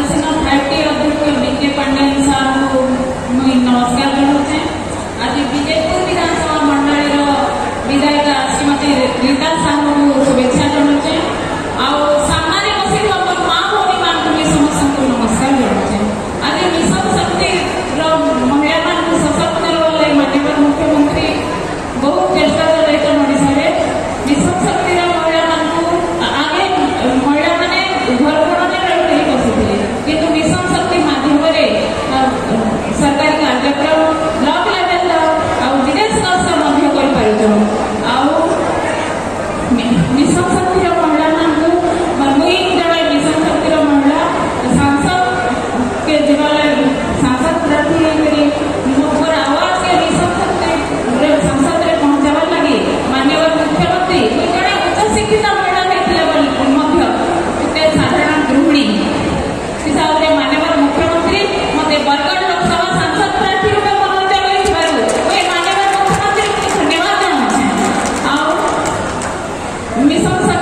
आदिवासी party अध्यक्ष BK Panden साहब को मुझे नमस्कार जनाऊे। आज विजयपुर विधानसभा मंडल विधायिका श्रीमती रीता साहू को शुभेच्छा जनाऊे। सामने बस माँ भौणी मान भी समस्त को नमस्कार जनाऊे। आज मिशन शक्ति महिला मान सशक्त करने माननीय मुख्यमंत्री बहुत चेष्टा चलते ओडिशा मिशन शक्ति महिला मान आगे महिला मैंने घर घर रही बसुले कि मिशन शक्ति माध्यम सरकारी कार्यक्रम ब्लॉक लेवल विदेश दर्शन मिशन शक्ति महिला मान मुई जड़े मिशन शक्ति महिला सांसद के जगह सांसद प्रार्थी मोर आवाज के मिशन शक्ति संसद में पहुंचावर लगी माननीय मुख्यमंत्री जड़े उच्च शिक्षित महिला होते साधारण गृहिणी हिसाब से माननीय मुख्यमंत्री मत बरगढ़ लोकसभा सांसद प्रार्थी रूप मनोनीत माननीय मुख्यमंत्री धन्यवाद जनाऊे। मिशन